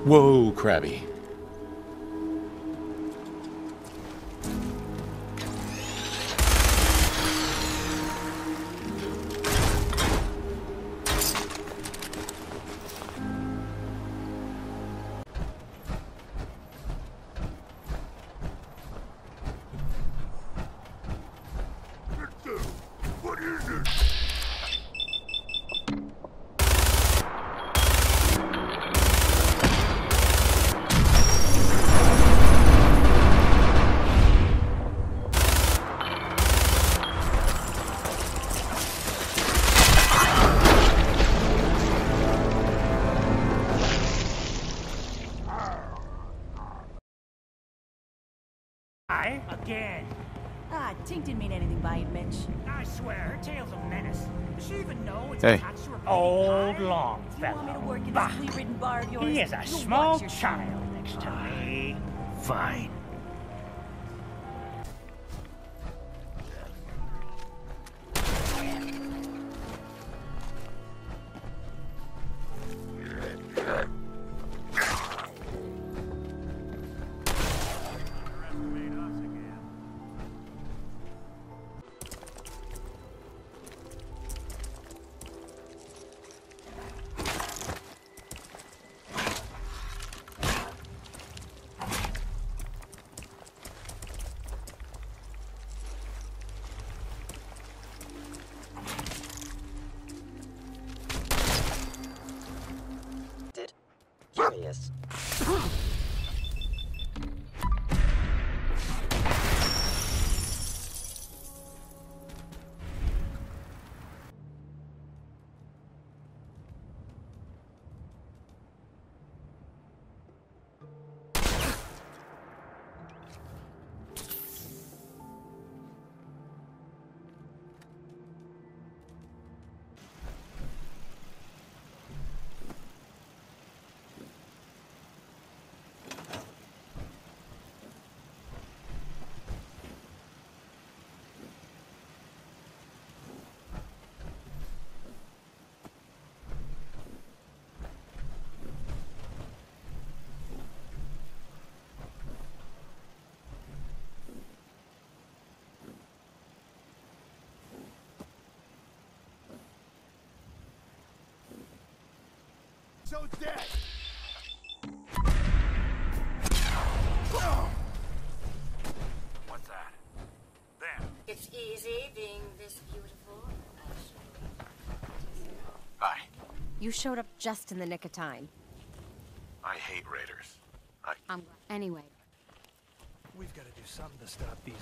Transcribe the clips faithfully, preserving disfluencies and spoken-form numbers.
Whoa, Krabby. What is it? I again. Ah, Tink didn't mean anything by it, Mitch. I swear, her tale's a menace. Does she even know it's Hey. attached to her old long You want me to fellow? work in Bah. this flea-ridden bar of yours? He is a You'll small watch your child next to me. Fine. Curious. So dead. What's that? There. It's easy being this beautiful. Hi. You showed up just in the nick of time. I hate raiders. I... Um, anyway. We've got to do something to stop these.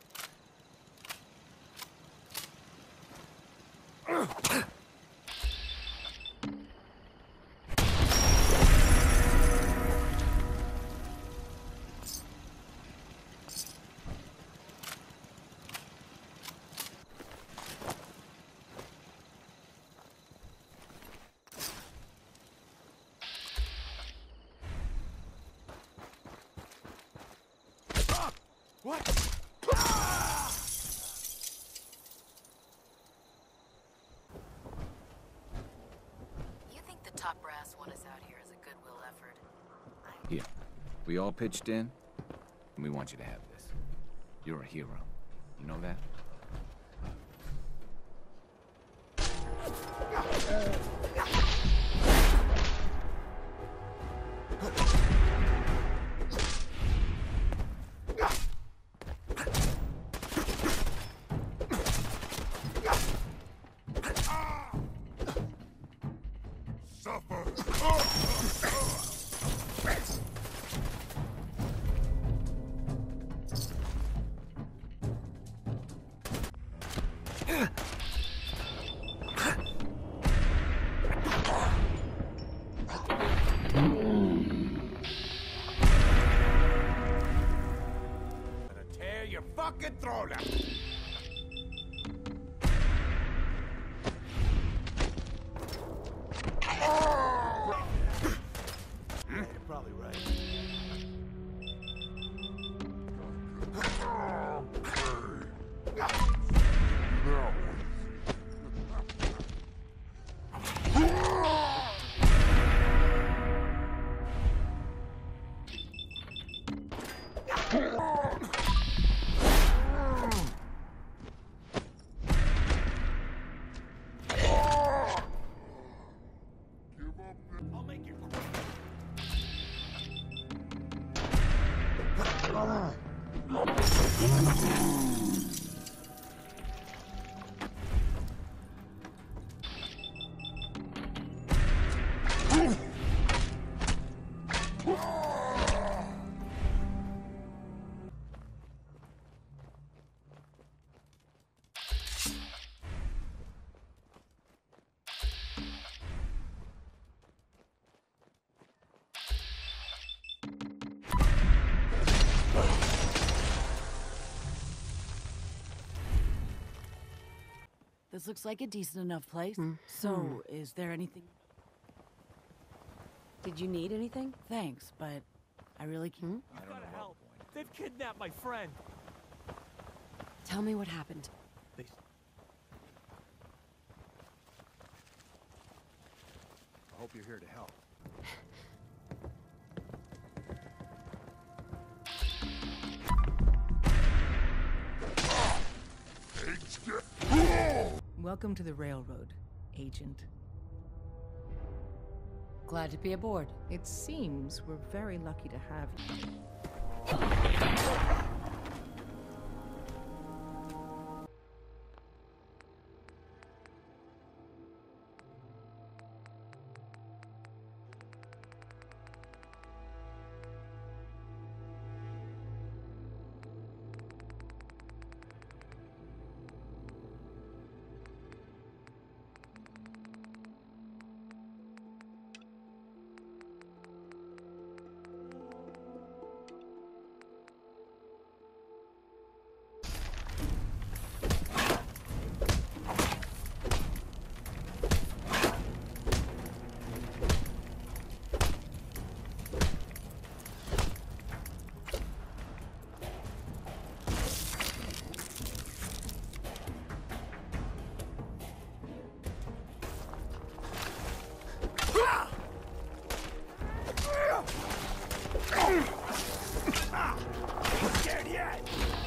What? You think the top brass want us out here as a goodwill effort? I... Yeah. We all pitched in, and we want you to have this. You're a hero. You know that? Tear your fucking throat out. You're probably right. This looks like a decent enough place. So, is there anything... Did you need anything? Thanks, but I really can't... I don't Gotta know. help. They've kidnapped my friend. Tell me what happened. They... I hope you're here to help. Welcome to the Railroad, Agent. Glad to be aboard. It seems we're very lucky to have you. Scared yet?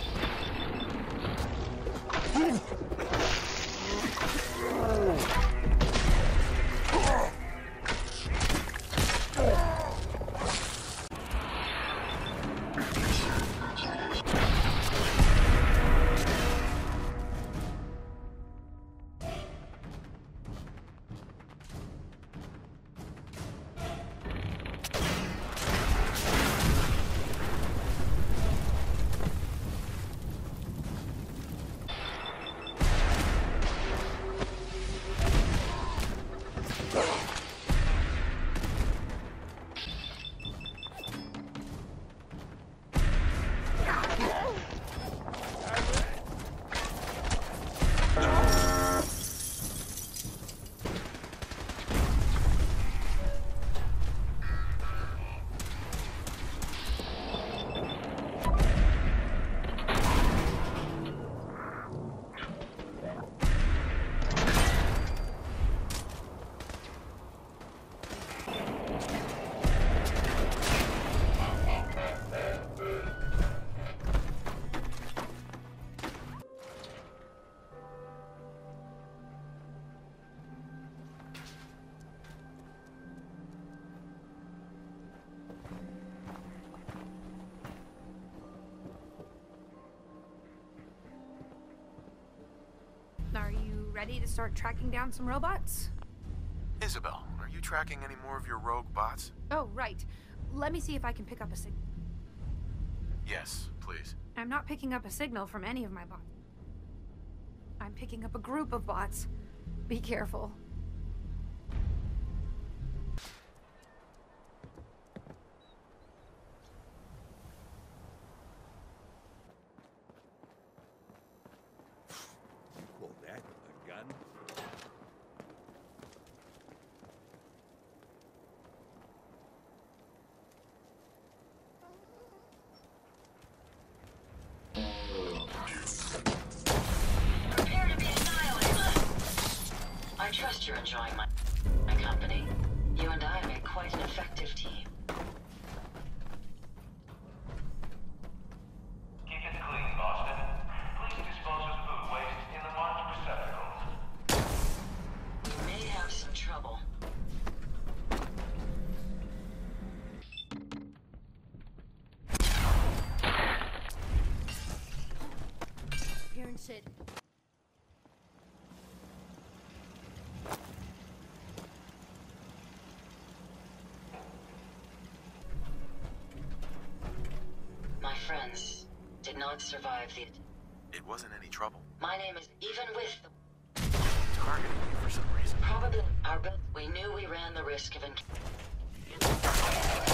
Are you ready to start tracking down some robots? Isabel, are you tracking any more of your rogue bots? Oh, right. Let me see if I can pick up a signal. Yes, please. I'm not picking up a signal from any of my bots. I'm picking up a group of bots. Be careful. Pull that with a gun? Prepare to be annihilated. I trust you're enjoying my, my company. You and I make quite an effective team. Keep it clean, Boston. Please dispose of food waste in the marked receptacles. You may have some trouble. Here and sit. My friends did not survive the... It wasn't any trouble. My name is... Even with the... Targeting you for some reason. Probably our... We knew we ran the risk of... Enc